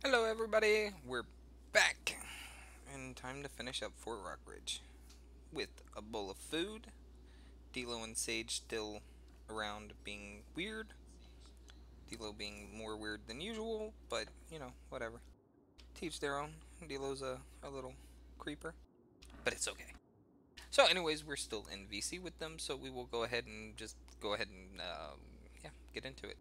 Hello everybody, we're back, and time to finish up Fort Rockridge with a bowl of food. D'Lo and Sage still around being weird. D'Lo being more weird than usual, but you know, whatever. Teach their own. D'Lo's a little creeper, but it's okay. So anyways, we're still in VC with them, so we will go ahead and just go ahead and yeah, get into it.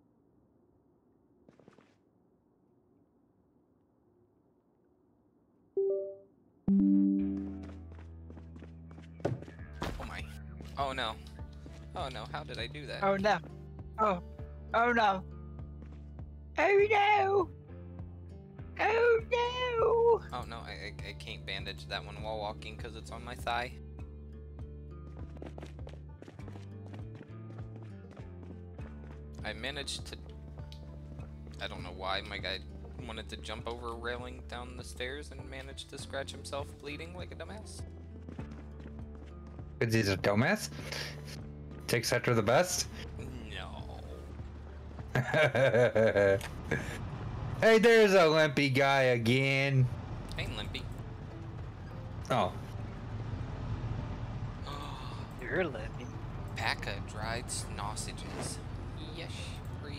Oh my. Oh no. Oh no, how did I do that? Oh no. Oh. Oh no. Oh no. Oh no. Oh no, I can't bandage that one while walking because it's on my thigh. I managed to... I don't know why my guy wanted to jump over a railing down the stairs and managed to scratch himself bleeding like a dumbass. Because he's a dumbass? Takes after the best? No. Hey, there's a limpy guy again. Ain't limpy. Oh. You're living. Pack of dried sausages. Yes, please.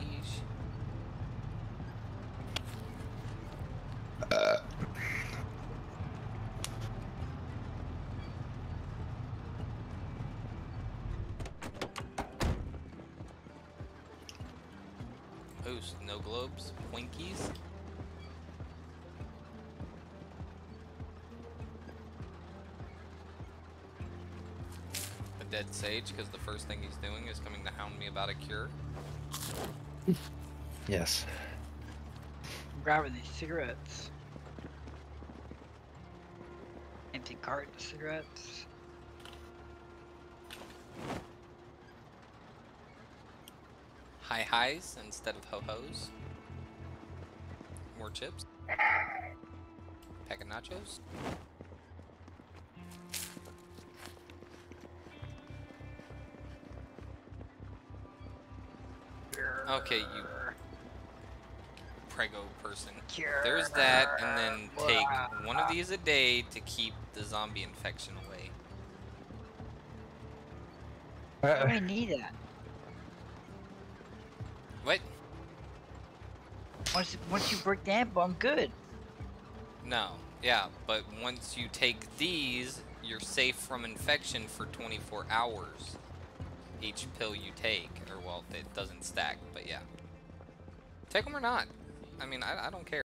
Oh, snow globes, Twinkies. A dead sage, because the first thing he's doing is coming to hound me about a cure. Yes. I'm grabbing these cigarettes. Empty carton of cigarettes. High highs instead of ho-hos. More chips. Pack of nachos. Okay, you prego person. There's that, and then take one of these a day to keep the zombie infection away. I don't need that. What? Once you break the apple, I'm good. No. Yeah, but once you take these, you're safe from infection for 24 hours. Each pill you take, or well, it doesn't stack, but yeah. Take them or not. I mean, I don't care.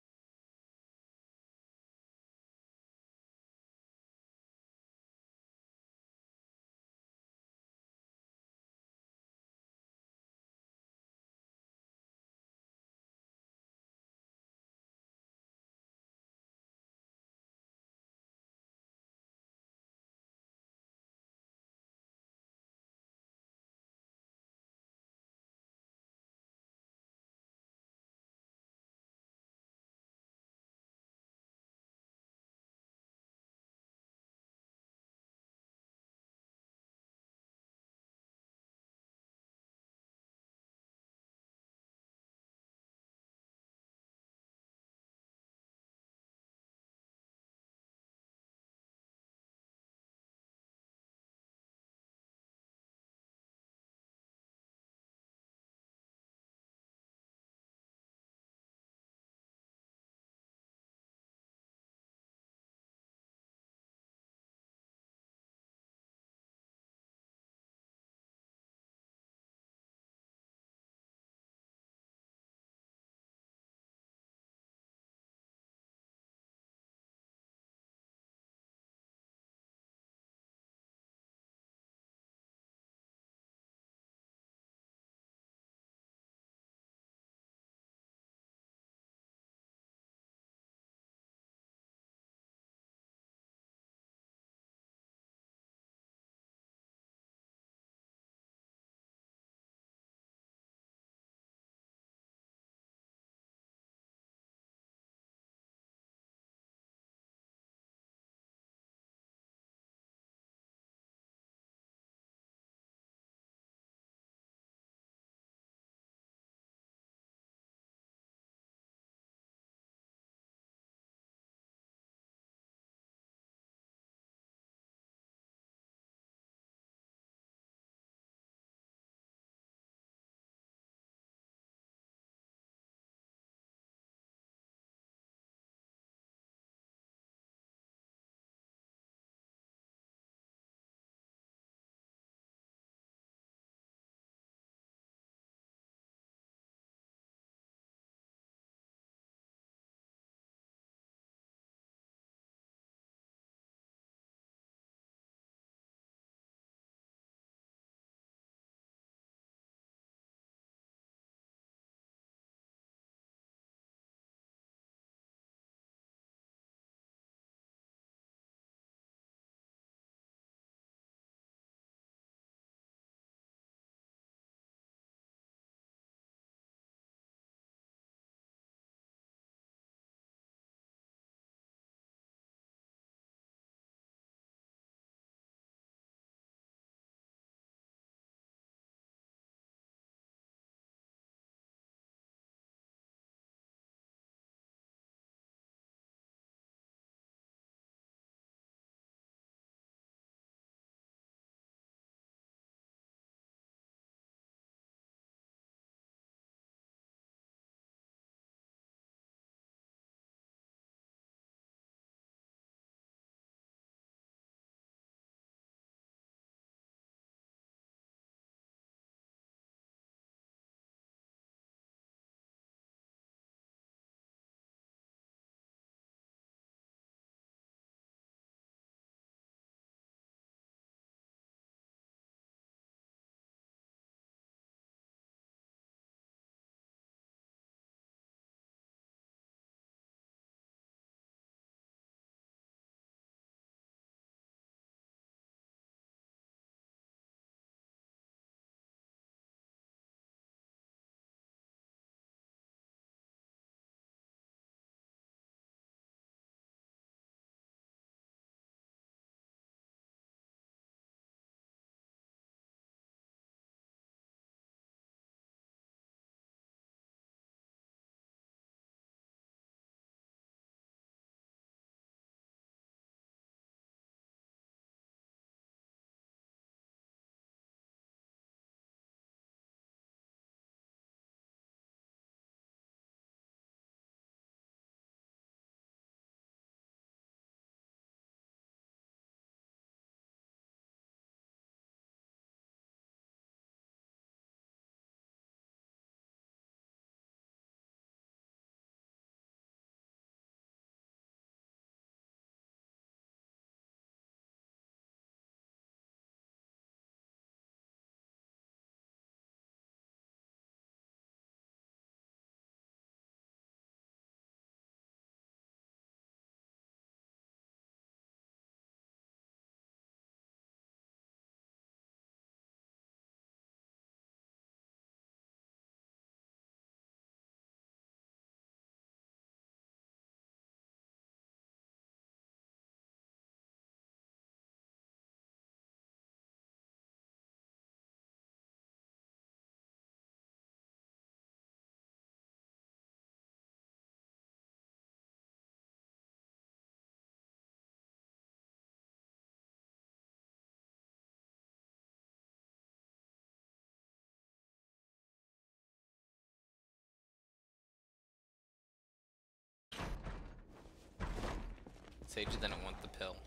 Sage didn't want the pill.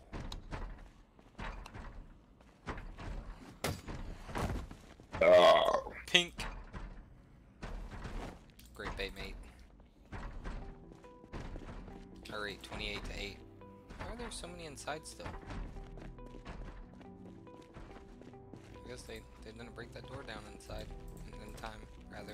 Oh. Pink. Great bait, mate. Alright, 28 to 8. Why are there so many inside still? I guess they didn't break that door down inside in time, rather.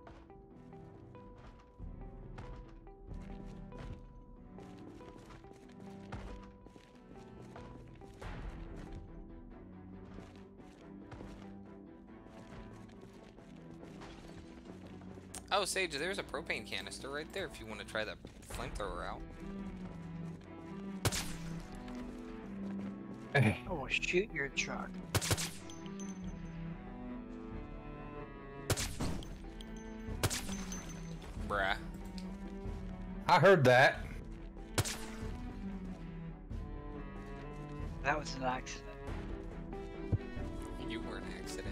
Oh, Sage, there's a propane canister right there if you want to try that flamethrower out. Hey. Oh, shoot your truck. Bruh. I heard that. That was an accident. You were an accident.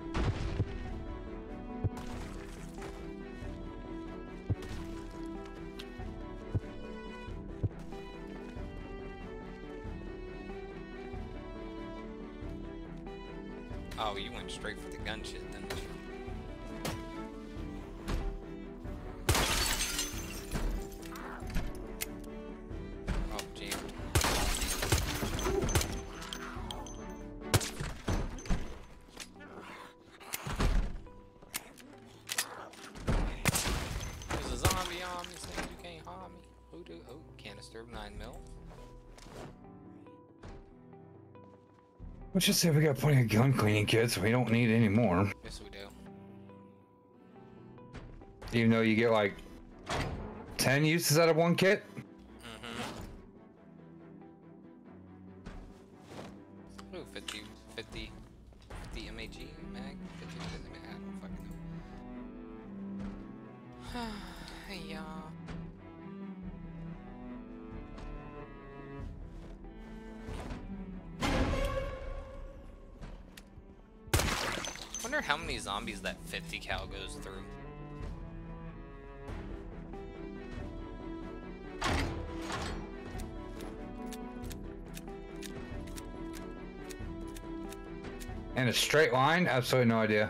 Oh, you went straight for the gun shit, didn't you? Oh, jammed. There's a zombie on me saying you can't harm me. Who do? Oh, canister of 9mm. Let's just say we got plenty of gun cleaning kits. We don't need any more. Yes, we do. Even though you get like 10 uses out of one kit. Ooh, 50 MAG mag? 50 mag? I don't fucking know. Hey, y'all. Wonder how many zombies that 50 cal goes through. In a straight line? Absolutely no idea.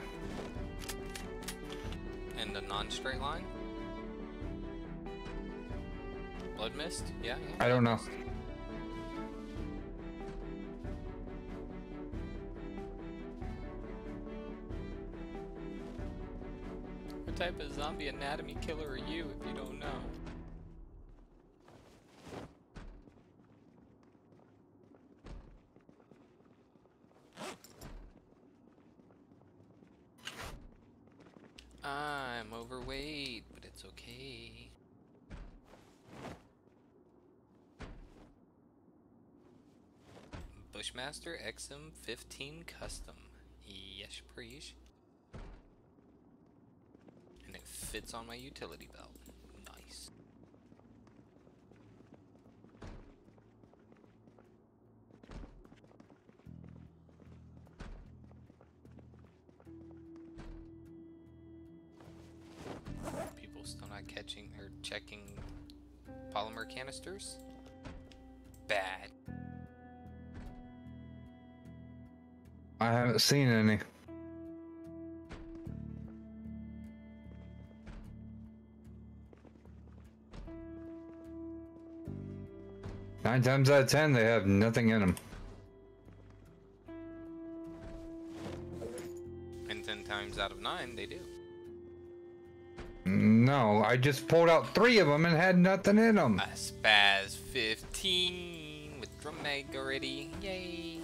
And a non-straight line? Blood mist? Yeah, yeah. I don't know. What type of zombie anatomy killer are you if you don't know? I'm overweight, but it's okay. Bushmaster XM15 Custom. Yes, please. And it fits on my utility belt. Nice. People still not catching or checking polymer canisters? Bad. I haven't seen any. Nine times out of 10, they have nothing in them. And 10 times out of 9, they do. No, I just pulled out 3 of them and had nothing in them. A Spaz 15 with drum mag already. Yay!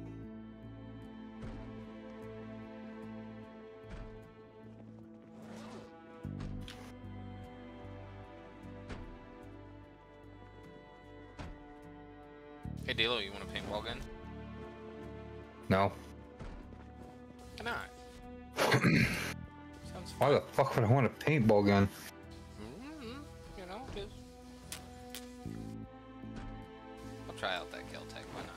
Hey Dilo, you want a paintball gun? No. Why not? Sounds Why fun. the fuck would I want a paintball gun? You know, just... I'll try out that Kel-Tec, why not?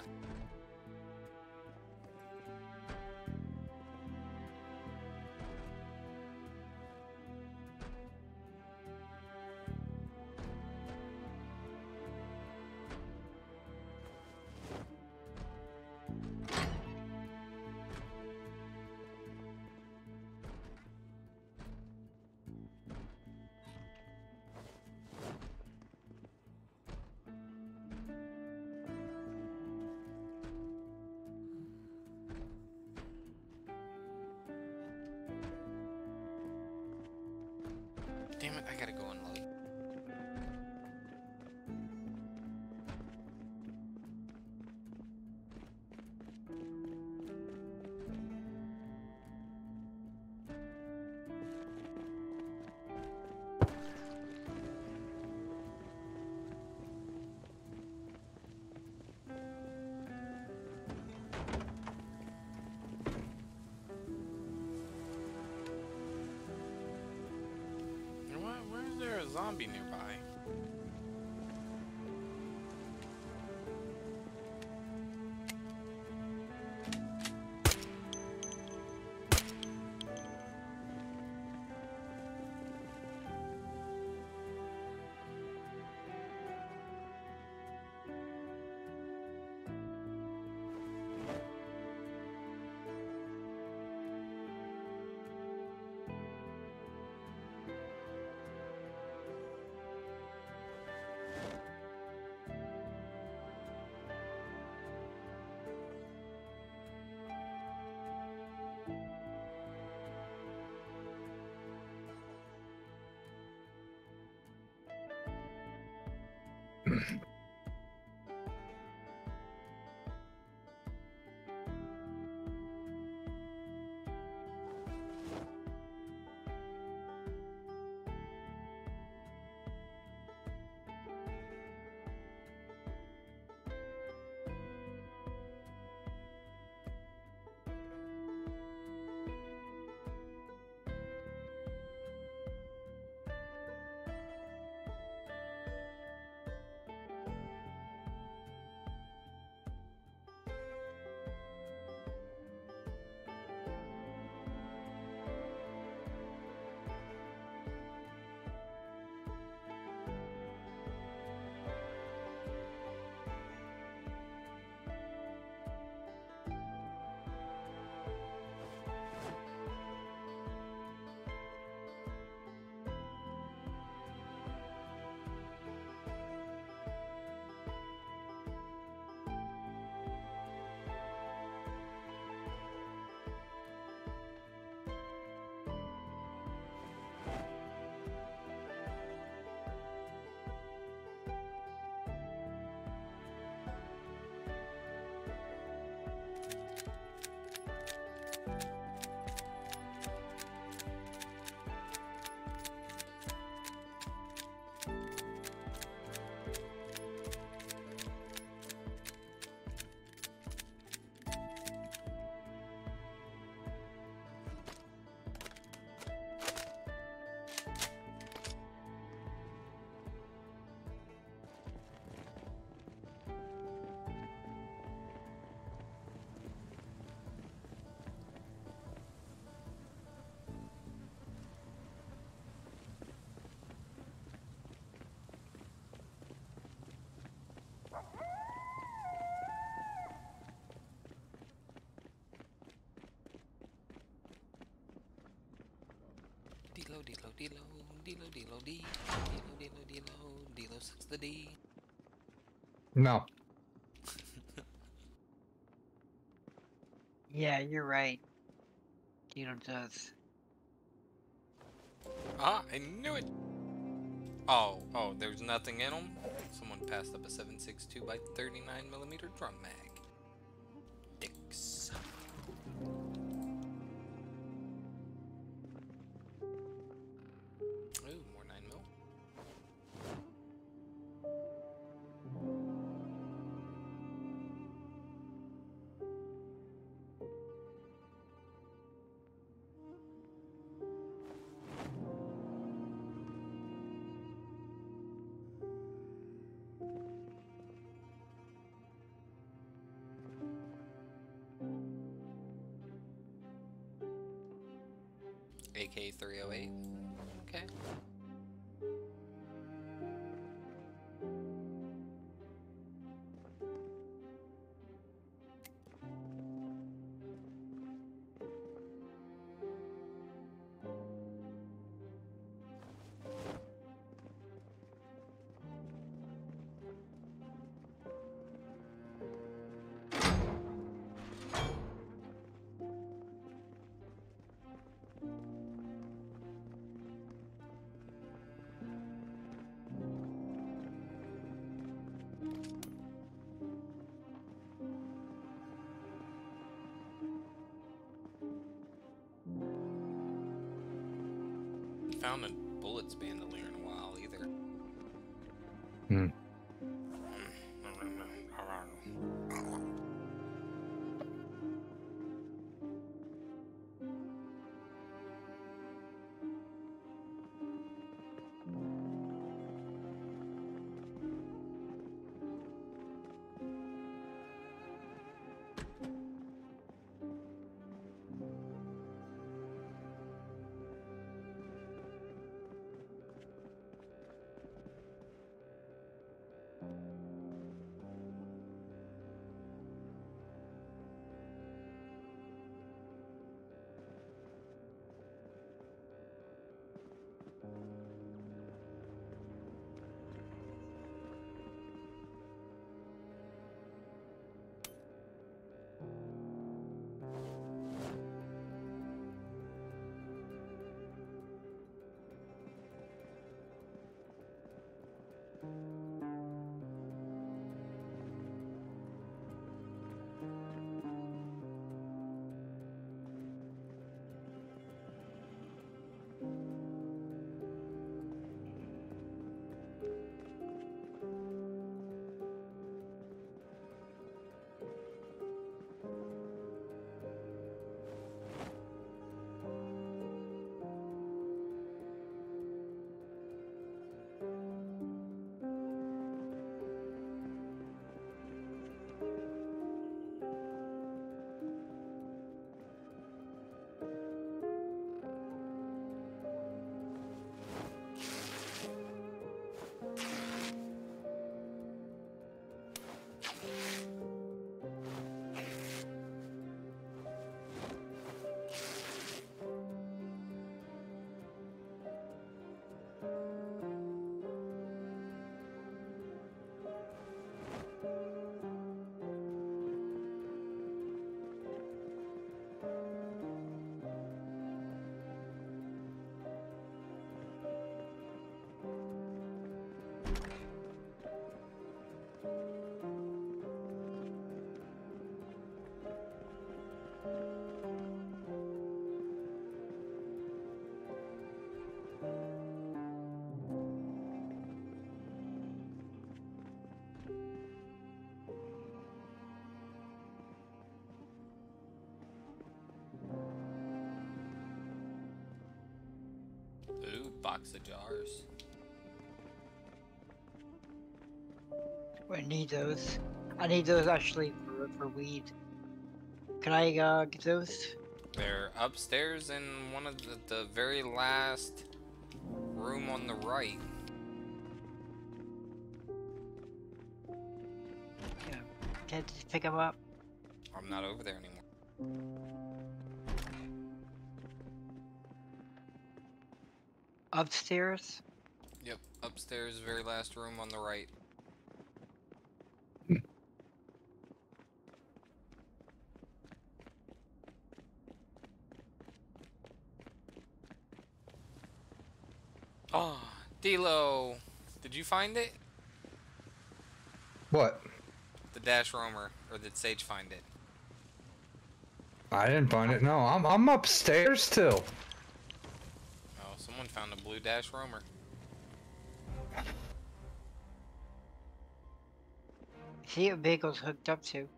a zombie nearby. Delo, delo, delo, delo, delo, dee, delo, delo, delo, delo sucks the D. No. Yeah, you're right. Dino does. Ah, I knew it! Oh, there's nothing in them? Someone passed up a 7.62 by 39mm drum mag. Dicks. Ooh, more 9mm. AK-308. Okay. Found a bullets bandolier in a while either. Hmm. box of jars. I need those. I need those actually for weed. Can I get those? They're upstairs in one of the very last room on the right. Yeah. Can I just pick them up? I'm not over there anymore. Upstairs? Yep, upstairs, very last room on the right. Oh, Dilo, did you find it? What? The Dash Roamer, or did Sage find it? I didn't find it. No, I'm upstairs still. Oh, someone found a blue Dash Roamer. See what Bagel's hooked up to.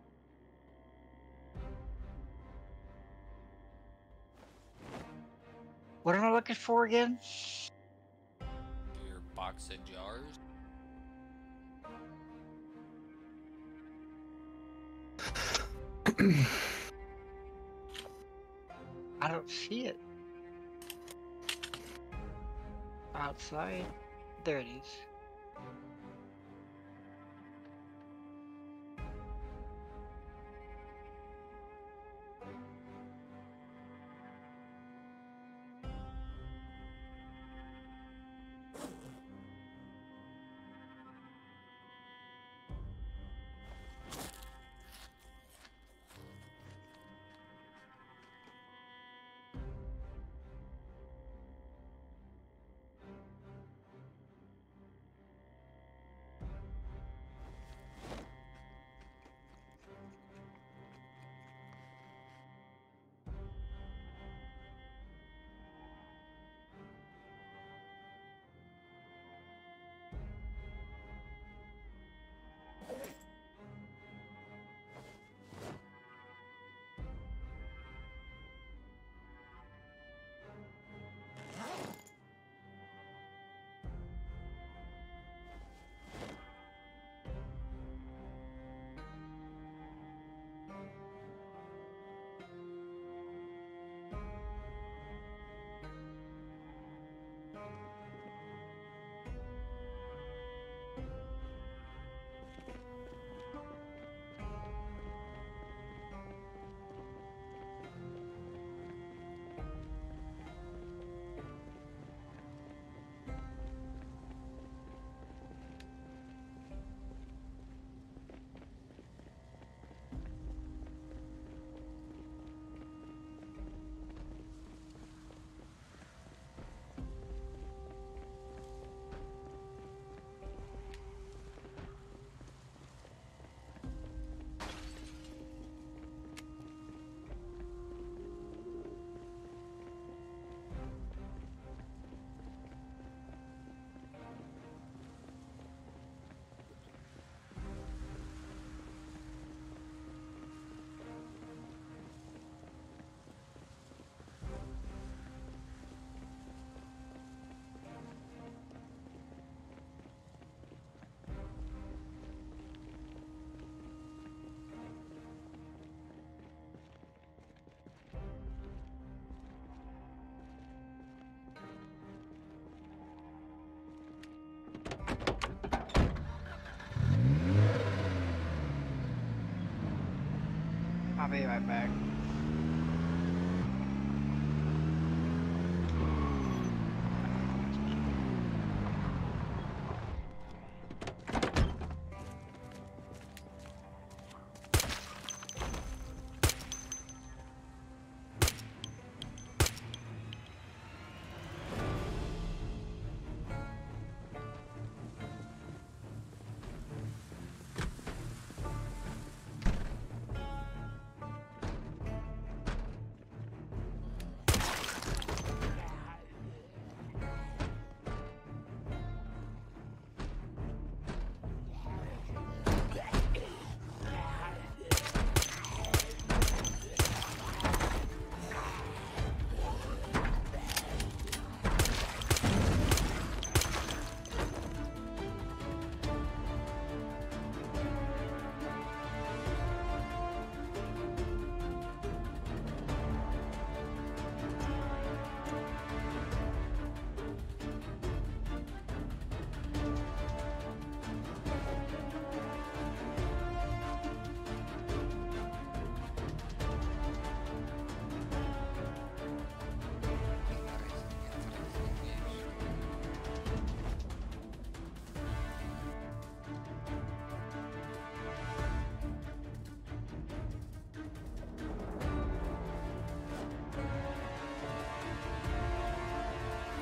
What am I looking for again? Your box of jars? I don't see it. Outside. There it is. I'll be right back.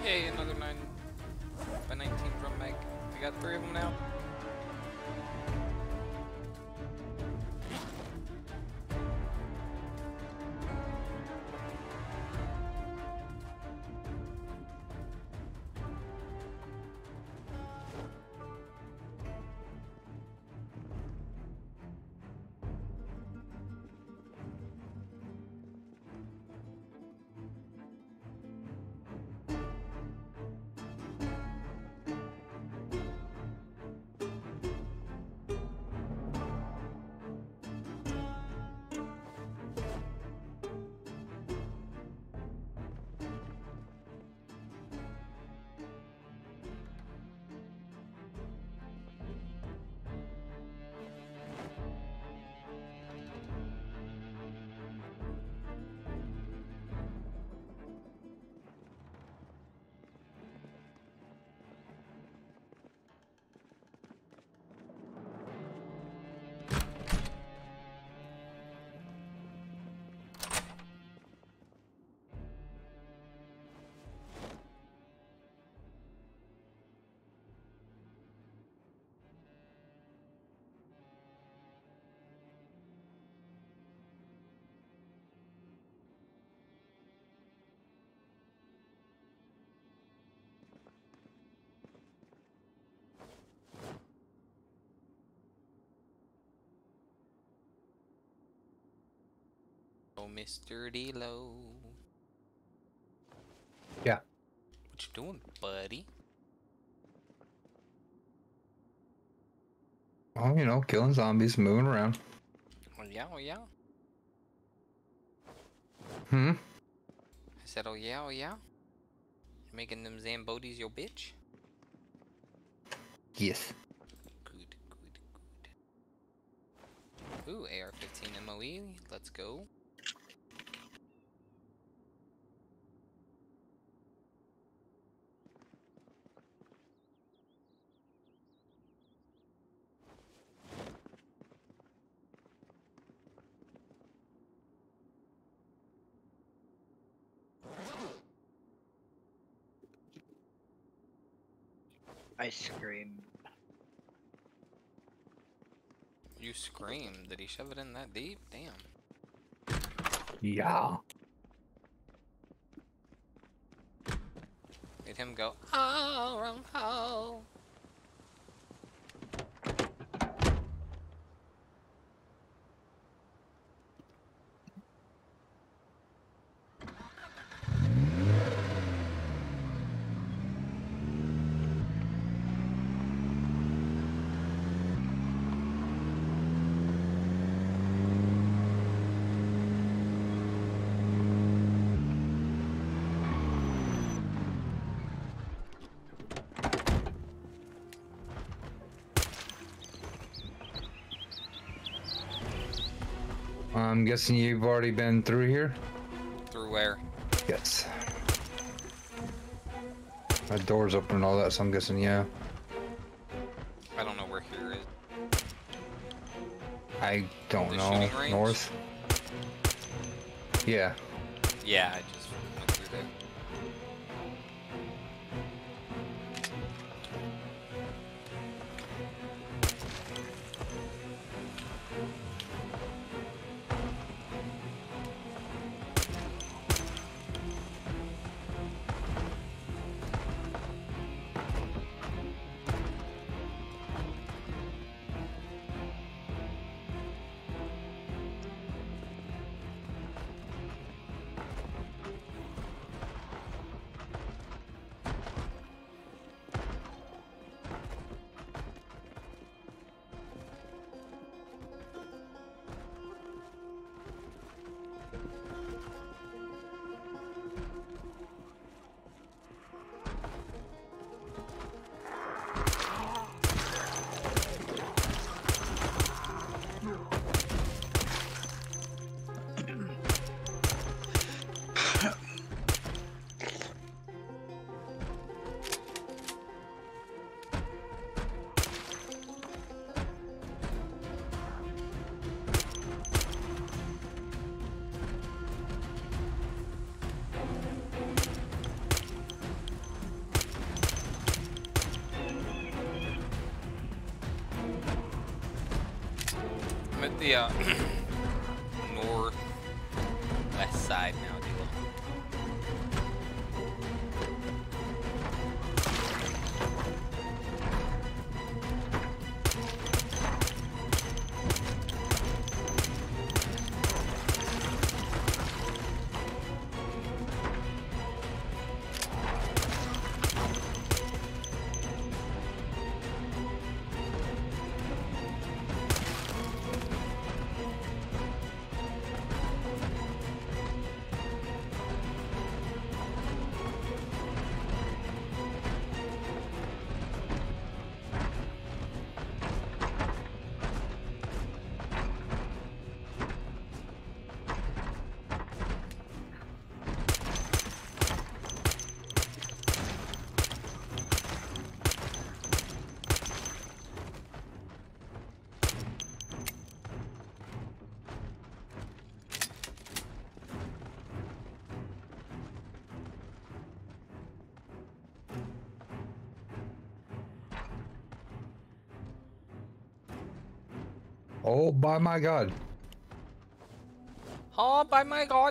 Yay, another 9 by 19 drum mag. I got 3 of them now. Oh, Mr. D-Lo. Yeah. What you doing, buddy? Oh, you know, killing zombies, moving around. Oh yeah, oh yeah. Hmm? I said, oh yeah, oh yeah. You making them Zambotis your bitch? Yes. Good, good, good. Ooh, AR-15 MOE. Let's go. I scream. You scream. Did he shove it in that deep? Damn. Yeah. Made him go, oh, wrong hole. I'm guessing you've already been through here? Through where? Yes. My door's open and all that, so I'm guessing, yeah. I don't know where here is. I don't The know. shooting range? North? Yeah. Yeah, I just went through there. the northwest side now, Dilo. Oh, by my God. Oh, by my God.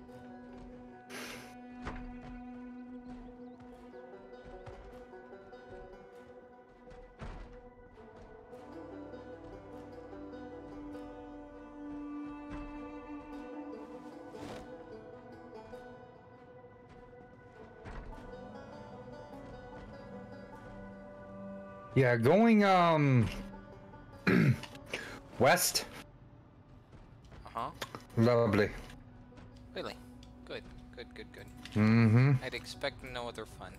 Yeah, going, west. Uh-huh. Lovely. Really? Good. Good, good, good. Mm-hmm. I'd expect no other fun.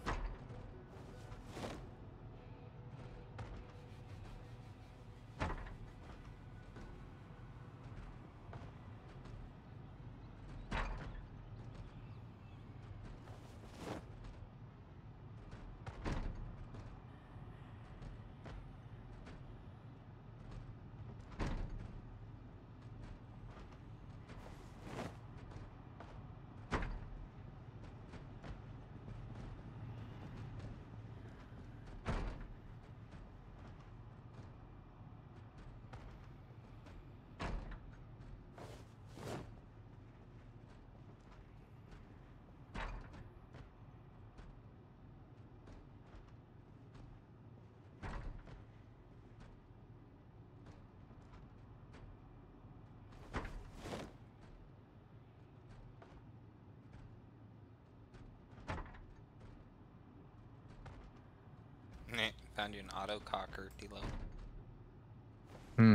Meh, found you an auto cocker, Dilo. Hmm.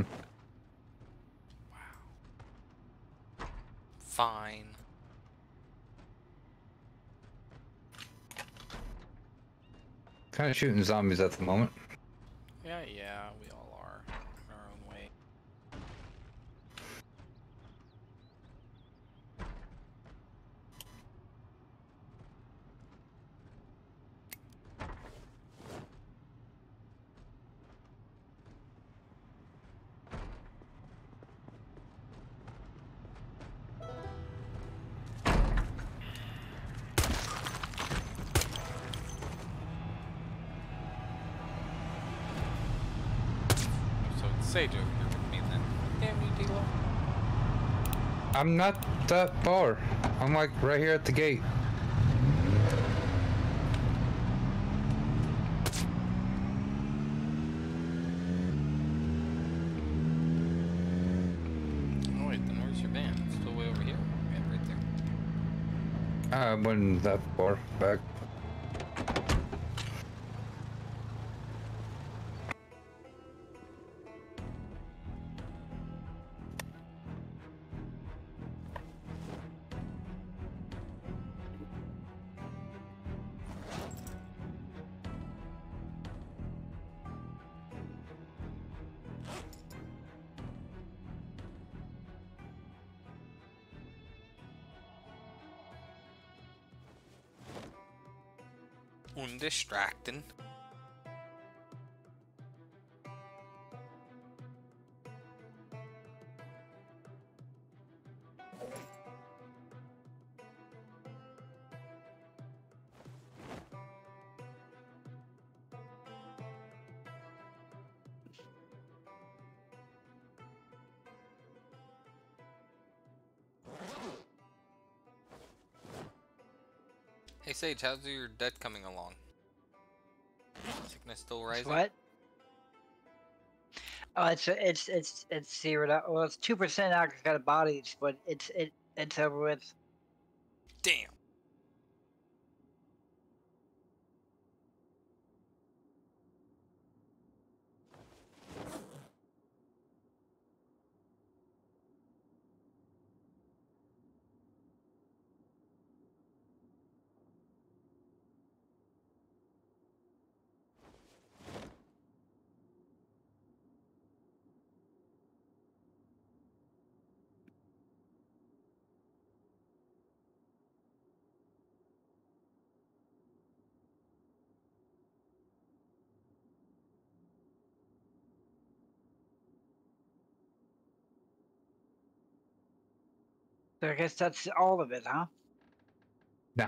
Fine. Kind of shooting zombies at the moment. Yeah, yeah, we all are. In our own way. So it's Sage over here with me then. Damn you, Dilo. I'm not that far. I'm like right here at the gate. Oh wait, then where's your van? It's still way over here? Yeah, right there. I wasn't that far back. Undistracting. Hey Sage, how's your debt coming along? Sickness still It's rising? what? Oh, it's zeroed out. Well, it's 2% now 'cause I got a body, but it's over with. Damn. So I guess that's all of it, huh? No.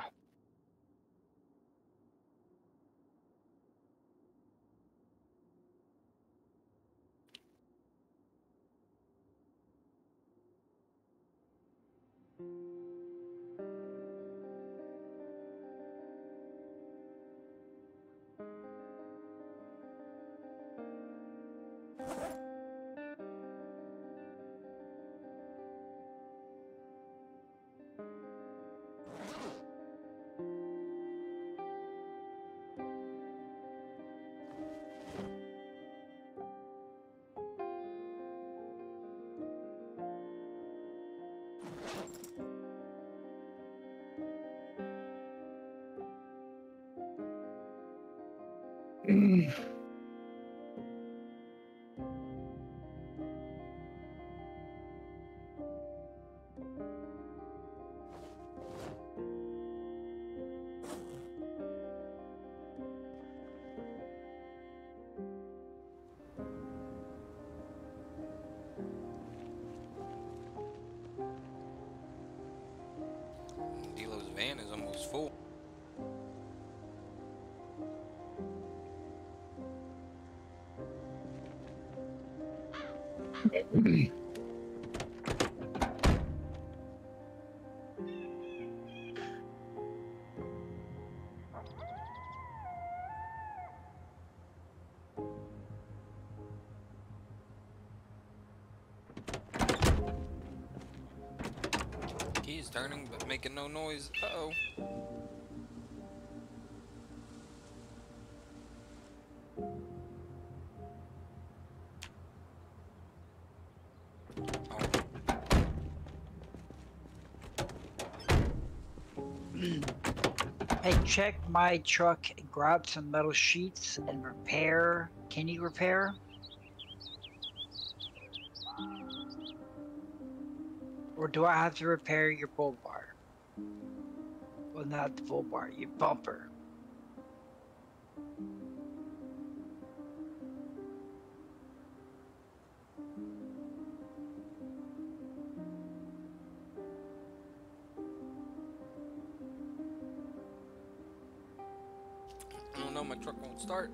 Delo's van is almost full. He's turning but making no noise. Uh-oh. Hey, check my truck and grab some metal sheets and repair. Can you repair? Or do I have to repair your bull bar? Well, not the bull bar, your bumper. I don't know, my truck won't start.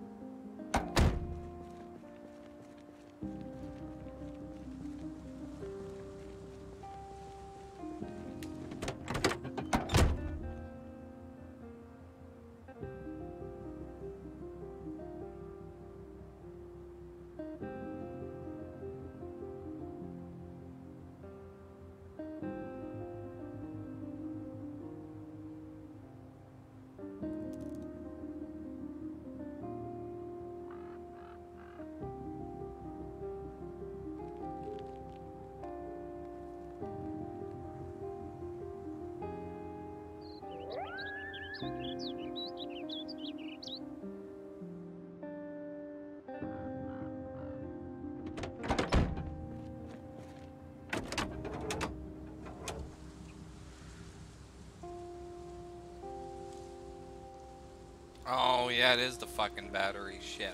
Oh, yeah, it is the fucking battery. Shit.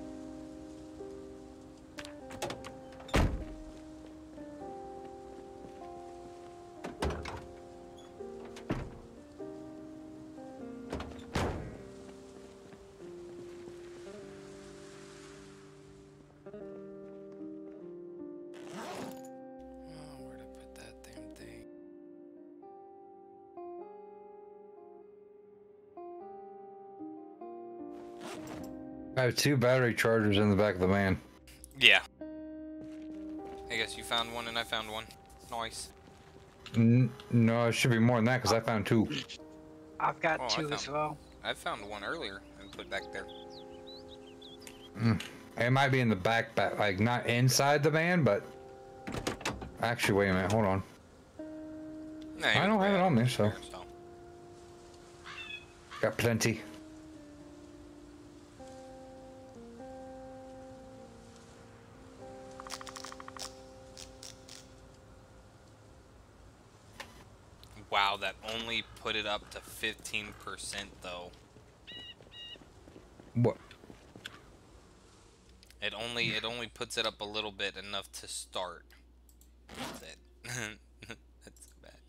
Oh, where'd I put that damn thing? I have 2 battery chargers in the back of the van. Yeah. I guess you found one and I found one. Nice. No, it should be more than that because I found 2. I've got Oh, 2 as well. I found one earlier and put back there. It might be in the back, like not inside the van, but actually, wait a minute, hold on. No, I don't have it on me, so so. got plenty. Wow, that only put it up to 15% though. What? It only puts it up a little bit, enough to start. That's it. That's so bad.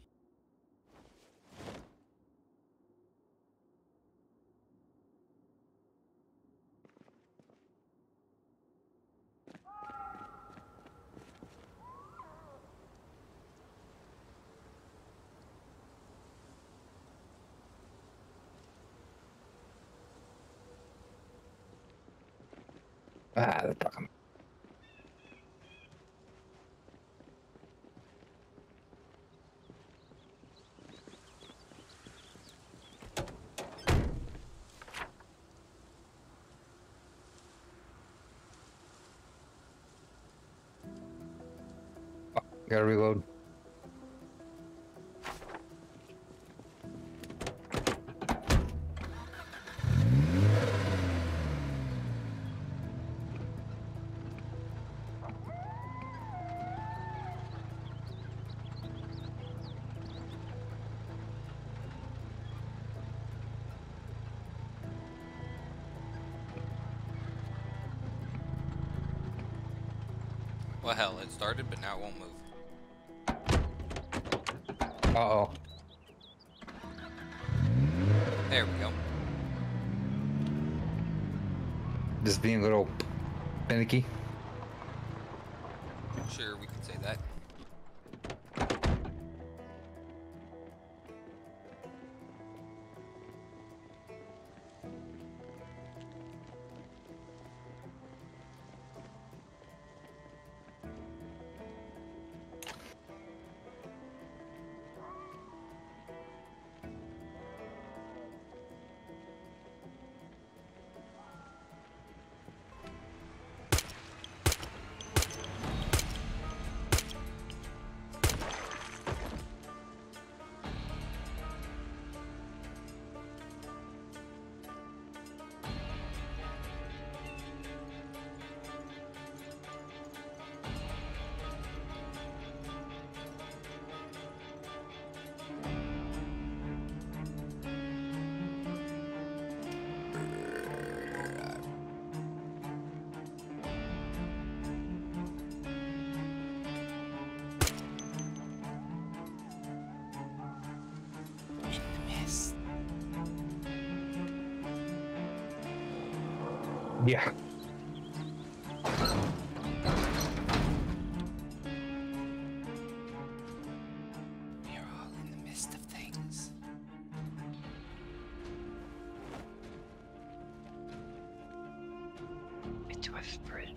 Ah, the fucking. Gotta reload. Well, hell, it started, but now it won't move. Uh-oh. There we go. Just being a little finicky. Sure, we can say that. Yeah. We are all in the midst of things. It's whispering.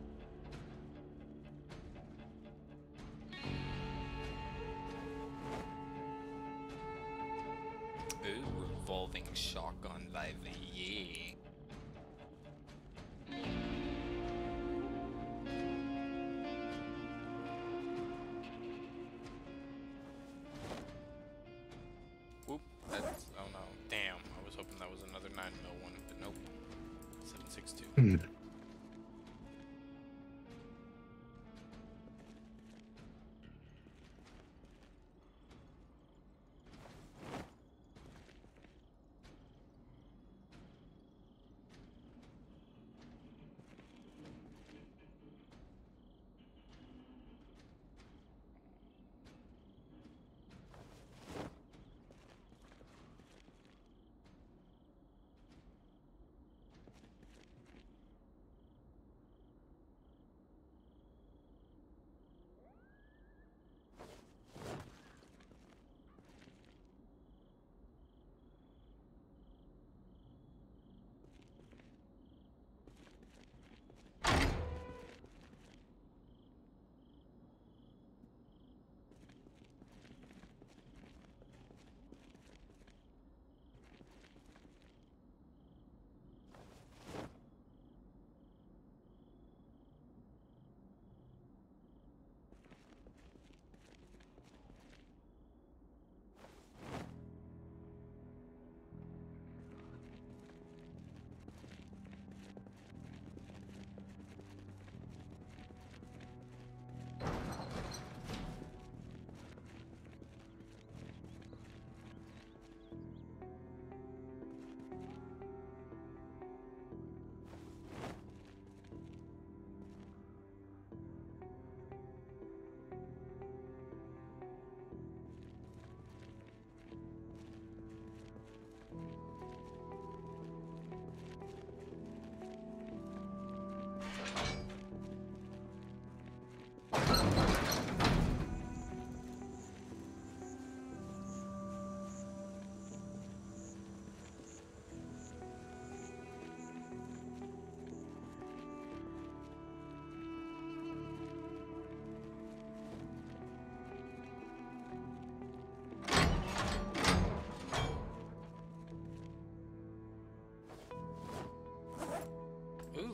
Ooh, revolving shotgun vibe, yeah. Whoop, that's, oh no, damn, I was hoping that was another 9mm one, but nope. 7.62.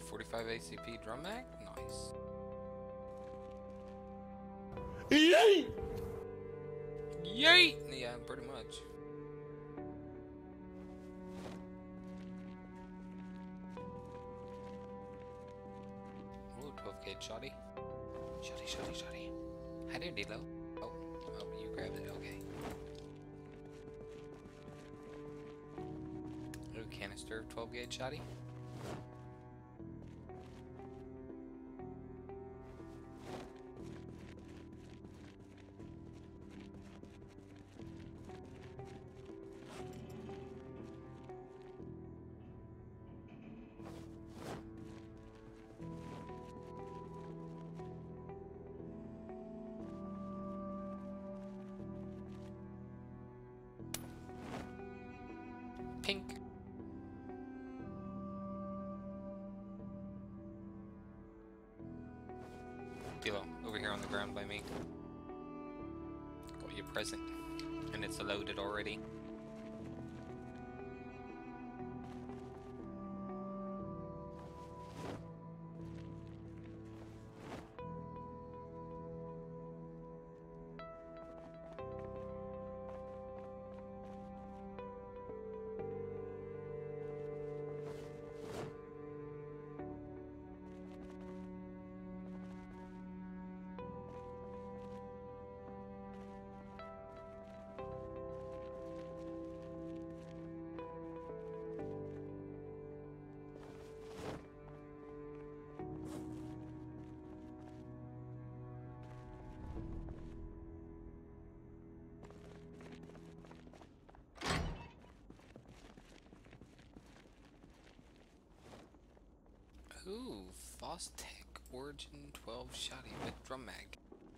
45 ACP drum mag? Nice. Yay! Yay! Yeah, pretty much. Ooh, 12 gauge shotty. Shotty. Hi there, D-Lo. Oh, you grabbed it, okay. Ooh, canister of 12 gauge shotty. Pink. Dilo, over here on the ground by me. Got your present. And it's loaded already. Ooh, Fostech Origin 12 shotty with drum mag.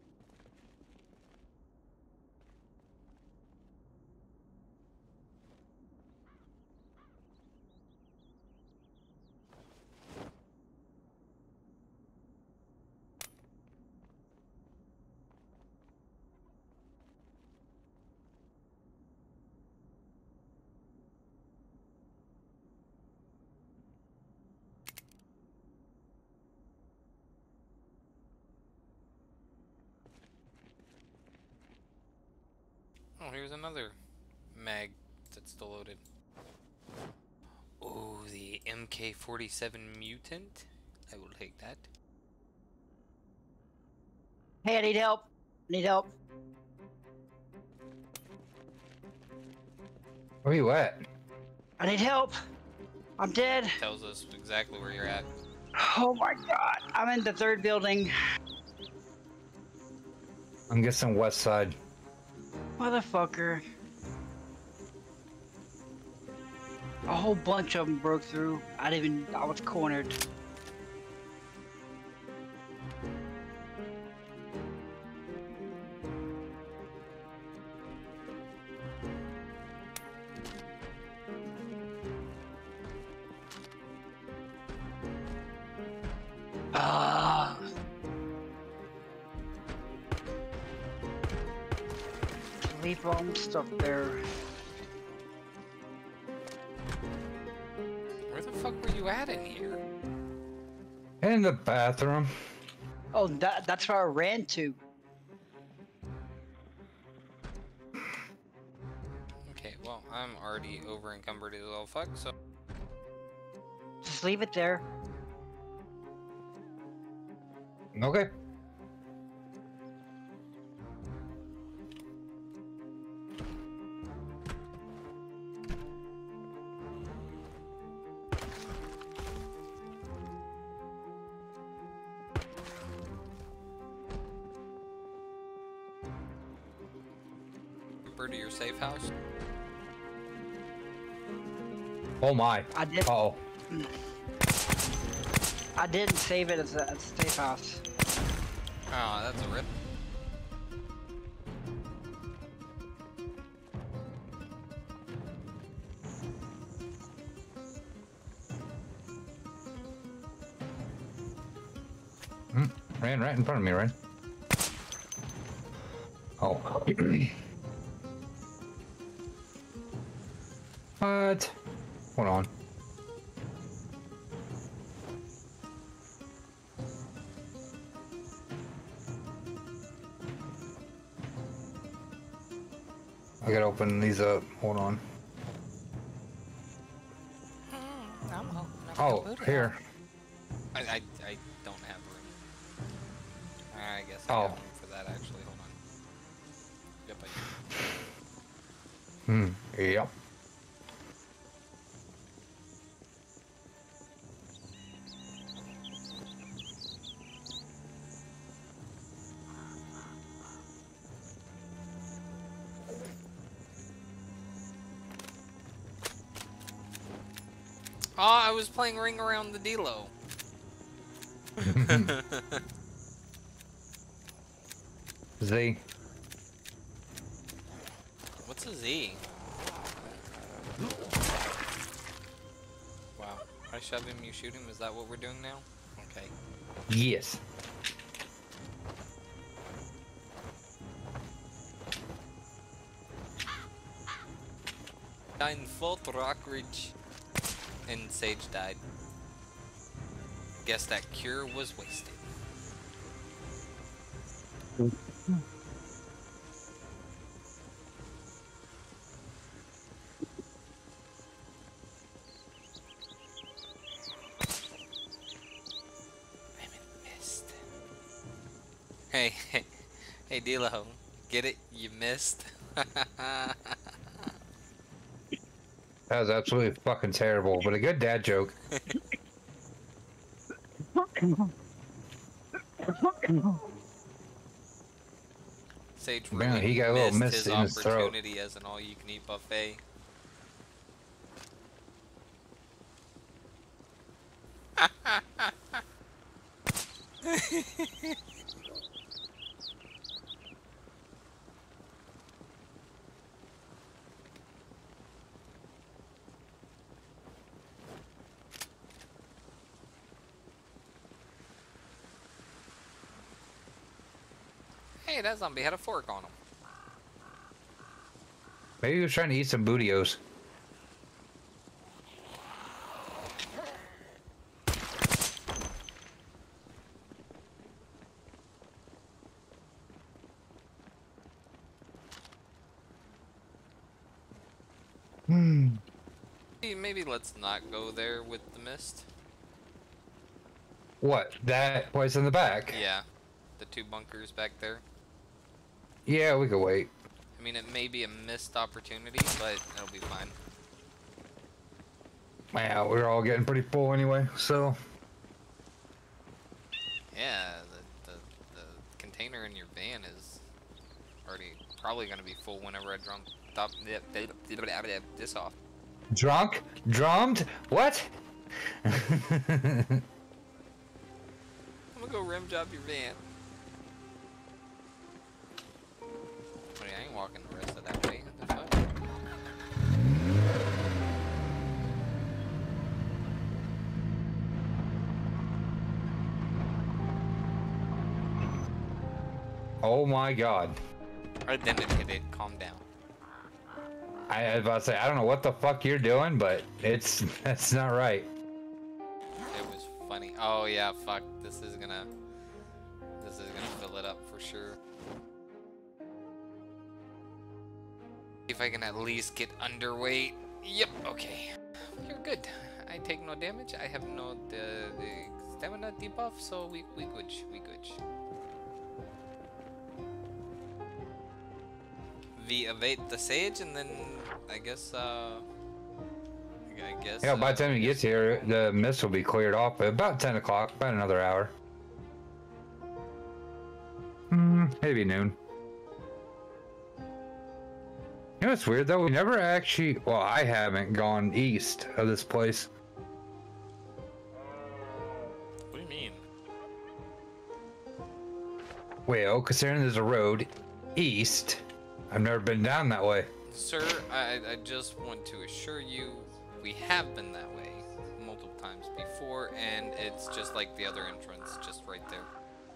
Oh, here's another mag that's still loaded. Oh, the MK47 mutant. I will take that. Hey, I need help. Where you at? I need help. I'm dead. Tells us exactly where you're at. Oh my god. I'm in the third building. I'm guessing west side. Motherfucker. A whole bunch of them broke through. I was cornered. Leave all them stuff there. Where the fuck were you at in here? In the bathroom. Oh, that's where I ran to. Okay, well, I'm already over encumbered as all fuck, so. Just leave it there. Okay. To your safe house. Oh my. I did. Uh-oh. I didn't save it as a safe house. Oh, that's a rip. Ran right in front of me, right? Oh. What? Hold on. I gotta open these up. Hold on. I'm hoping I Oh, can put it here. out. I don't have room. I guess I got Oh. room for that actually. Hold on. Yep, I do. Yep. Oh, I was playing Ring Around the D-Lo. Z. What's a Z? Wow. I shove him, you shoot him? Is that what we're doing now? Okay. Yes. Nine Fault Rock Ridge. And Sage died. Guess that cure was wasted. I'm in the mist. Hey, D-Lo. Get it? You missed? That was absolutely fucking terrible, but a good dad joke. Sage Man, really he got a little missed mist his in his throat. opportunity as an all-you-can-eat buffet. Hey, that zombie had a fork on him. Maybe he was trying to eat some bootios. Maybe let's not go there with the mist. What? That place in the back? Yeah, the two bunkers back there. Yeah, we could wait. I mean, it may be a missed opportunity, but it'll be fine. Wow, we're all getting pretty full anyway, so. Yeah, the container in your van is already probably going to be full whenever I drop this off. Drunk? Drummed? What? I'm gonna go rim job your van. Wait, I ain't walking the rest of that way. The fuck? Oh my god. I didn't hit it. Calm down. I was about to say, I don't know what the fuck you're doing, but that's not right. It was funny. Oh yeah, fuck. This is gonna fill it up for sure. If I can at least get underweight. Yep. Okay. You're good. I take no damage. I have no the stamina debuff, so we good. We good. We evade the sage, and then I guess Yeah, by the time he gets here, the mist will be cleared off. About 10 o'clock, about another hour. Maybe noon. You know what's weird though? We never actually, well, I haven't gone east of this place. What do you mean? Well, considering there's a road east, I've never been down that way. Sir, I just want to assure you we have been that way multiple times before, and it's just like the other entrance, just right there.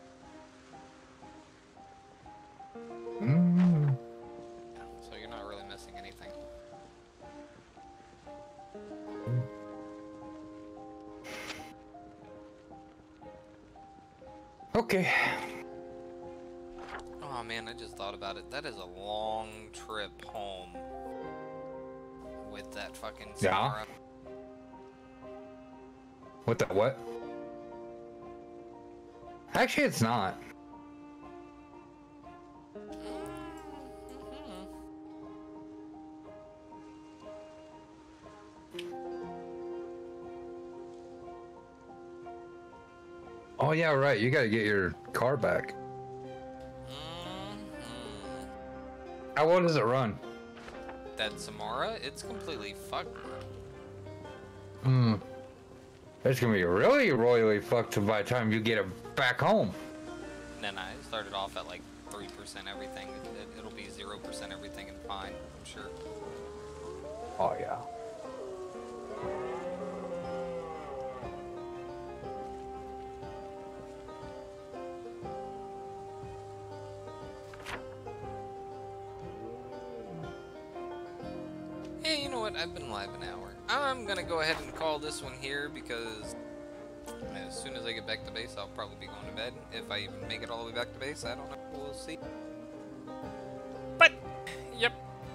So you're not really missing anything. Okay. Oh, Oh man, I just thought about it. That is a long trip home with that fucking Yeah. Samara. What the what? Actually, it's not. Oh yeah, right. You gotta get your car back. How well does it run? That Samara, it's completely fucked. Hmm. It's gonna be really royally fucked by the time you get it back home. Then I started off at like 3% everything. It'll be 0% everything and fine, I'm sure. Oh yeah. Hey, you know what? I've been live an hour. I'm gonna go ahead and call this one here because as soon as I get back to base, I'll probably be going to bed. If I even make it all the way back to base, I don't know. We'll see. But, yep.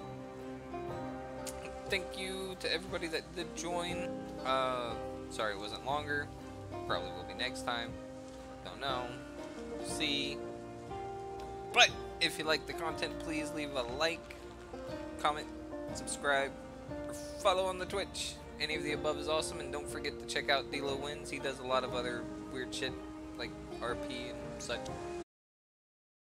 Thank you to everybody that did join. Sorry it wasn't longer. Probably will be next time. Don't know. We'll see. But, if you like the content, please leave a like, comment, subscribe, or follow on the Twitch. Any of the above is awesome, and don't forget to check out D-Lo Wins. He does a lot of other weird shit, like RP and such.